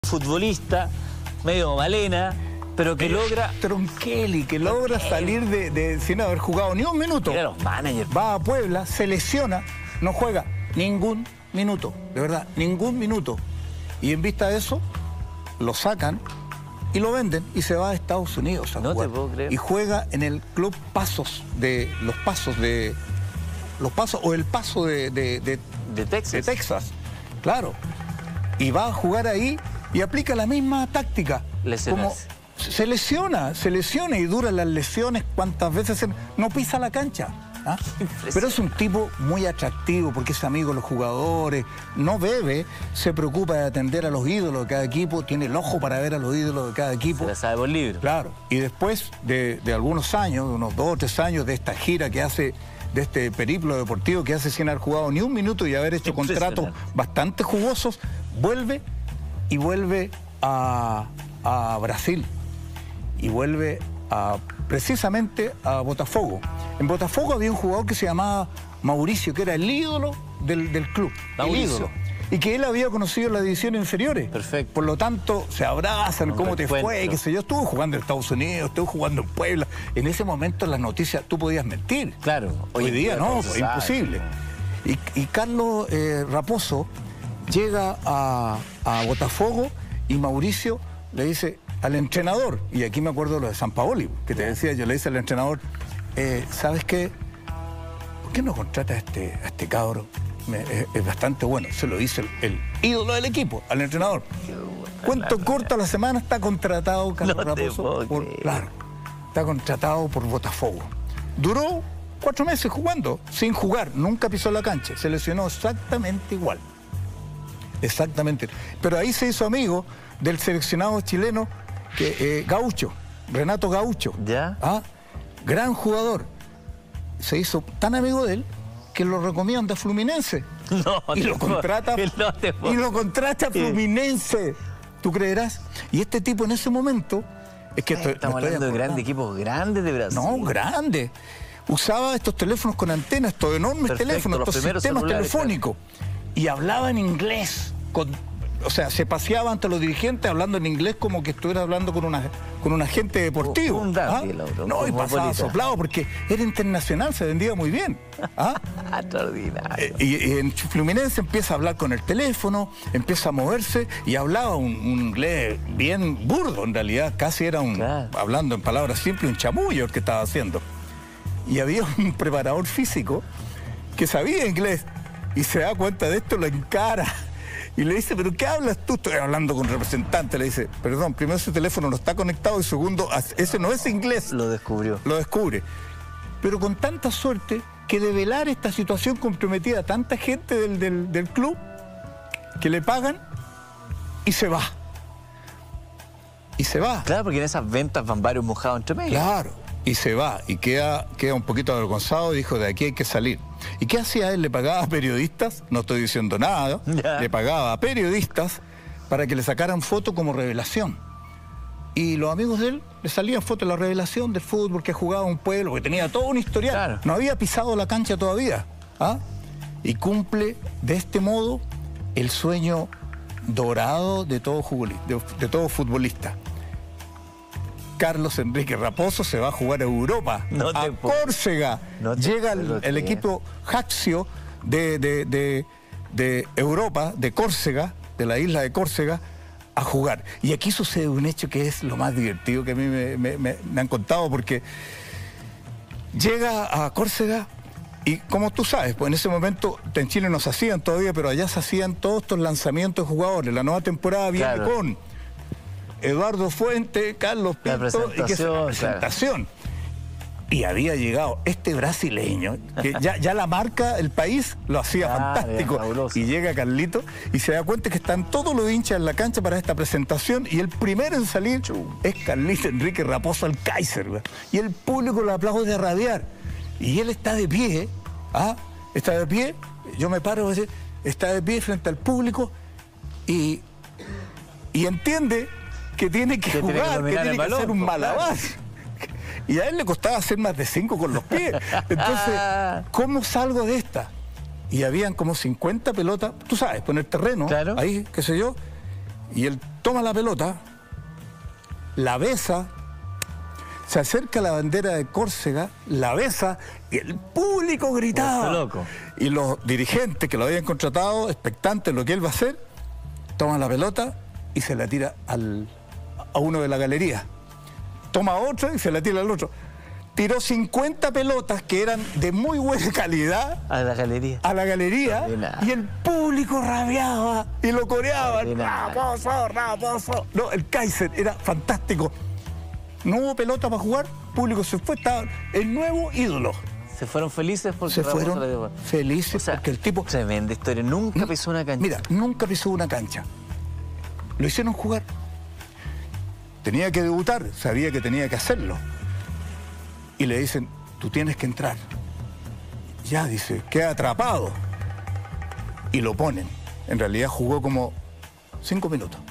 futbolista, medio malena, pero que logra... Tronquelli, que logra salir sin haber jugado ni un minuto. Mira los managers. Va a Puebla, se lesiona, no juega ningún minuto, de verdad, ningún minuto. Y en vista de eso, lo sacan y lo venden y se va a Estados Unidos a jugar. No te puedo creer. Y juega en el club Los Pasos o el Paso de Texas. De Texas, claro. Y va a jugar ahí y aplica la misma táctica. Como se lesiona y duran las lesiones cuantas veces no pisa la cancha. ¿Ah? Pero es un tipo muy atractivo porque es amigo de los jugadores, no bebe, se preocupa de atender a los ídolos de cada equipo, tiene el ojo para ver a los ídolos de cada equipo. Se la sabe por libro. Claro, y después de algunos años, de unos 2 o 3 años de esta gira que hace, de este periplo deportivo que hace sin haber jugado ni un minuto y haber hecho contratos bastante jugosos, vuelve a Brasil y vuelve precisamente a Botafogo. En Botafogo había un jugador que se llamaba Mauricio, que era el ídolo del club. Mauricio. El ídolo. Y que él había conocido en las divisiones inferiores. Perfecto. Por lo tanto, se abrazan, cómo te fue, qué sé yo. Estuvo jugando en Estados Unidos, estuvo jugando en Puebla. En ese momento en las noticias tú podías mentir. Claro. Hoy día no, fue imposible. Y Carlos Raposo llega a Botafogo y Mauricio le dice al entrenador, y aquí me acuerdo lo de Sampaoli, que te decía, yo le dice al entrenador, ¿sabes qué? ¿Por qué no contratas a este cabro? Es bastante bueno. Se lo dice el ídolo del equipo, al entrenador. Cuento corto, a la semana está contratado Carlos Raposo. Claro, está contratado por Botafogo. Duró 4 meses jugando, sin jugar, nunca pisó la cancha. Se lesionó exactamente igual. Exactamente. Pero ahí se hizo amigo del seleccionado chileno Gaucho, Renato Gaucho. ¿Ya? ¿Ah? Gran jugador. Se hizo tan amigo de él que lo recomienda a Fluminense. Y lo contrata a Fluminense. ¿Tú creerás? Y este tipo en ese momento... Es que estamos hablando de grandes equipos grandes de Brasil. No, grandes. Usaba estos teléfonos con antenas, estos enormes teléfonos, estos sistemas telefónicos. Claro. Y hablaba en inglés. O sea, se paseaba ante los dirigentes hablando en inglés como que estuviera hablando con un agente deportivo. No, y pasaba soplado porque era internacional, se vendía muy bien. ¿Ah? Extraordinario. Y en Fluminense empieza a hablar con el teléfono, empieza a moverse y hablaba un inglés bien burdo en realidad, casi era hablando en palabras simples, un chamullo el que estaba haciendo. Y había un preparador físico que sabía inglés y se da cuenta de esto, lo encara. Y le dice, ¿pero qué hablas tú? Estoy hablando con un representante. Le dice, perdón, primero ese teléfono no está conectado y segundo, ese no es inglés. Lo descubrió. Lo descubre. Pero con tanta suerte que de velar esta situación comprometida a tanta gente del club que le pagan y se va. Y se va. Claro, porque en esas ventas van varios mojados entre medio. Claro. Y se va, y queda un poquito avergonzado, dijo, de aquí hay que salir. ¿Y qué hacía él? Le pagaba a periodistas, no estoy diciendo nada, le pagaba a periodistas para que le sacaran fotos como revelación. Y los amigos de él le salían fotos de la revelación del fútbol, que jugaba un pueblo, que tenía todo un historial. Claro. No había pisado la cancha todavía. ¿Ah? Y cumple de este modo el sueño dorado de todo futbolista. Carlos Enrique Raposo se va a jugar a Europa, a Córcega. Llega el equipo Haxio de Europa, de Córcega, de la isla de Córcega, a jugar. Y aquí sucede un hecho que es lo más divertido que a mí me han contado, porque llega a Córcega y, como tú sabes, pues en ese momento en Chile no se hacían todavía, pero allá se hacían todos estos lanzamientos de jugadores. La nueva temporada viene con Eduardo Fuente, Carlos Pinto, la presentación. Y había llegado este brasileño, que ya la marca, el país, lo hacía fantástico. Y llega Carlito y se da cuenta que están todos los hinchas en la cancha para esta presentación y el primero en salir es Carlito Enrique Raposo al Kaiser. Y el público lo aplaude a rabiar. Y él está de pie, está de pie, yo me paro, está de pie frente al público y entiende que tiene que jugar, que tiene que hacer un malabar. Y a él le costaba hacer más de 5 con los pies. Entonces, ¿cómo salgo de esta? Y habían como 50 pelotas, tú sabes, poner terreno, ahí, qué sé yo, y él toma la pelota, la besa, se acerca a la bandera de Córcega, la besa y el público gritaba. Loco. Y los dirigentes que lo habían contratado, expectantes de lo que él va a hacer, toman la pelota y se la tira a uno de la galería. Toma otra y se la tira al otro. Tiró 50 pelotas que eran de muy buena calidad a la galería. Y el público rabiaba y lo coreaba. ¡Raposo, Raposo! No, el Kaiser era fantástico. No hubo pelota para jugar, el público se fue, estaba el nuevo ídolo. Se fueron felices porque se fueron felices, o sea, porque el tipo... Tremenda historia, nunca pisó una cancha. Mira, nunca pisó una cancha. Lo hicieron jugar. Tenía que debutar, sabía que tenía que hacerlo. Y le dicen, tú tienes que entrar. Ya, dice, queda atrapado. Y lo ponen. En realidad jugó como 5 minutos.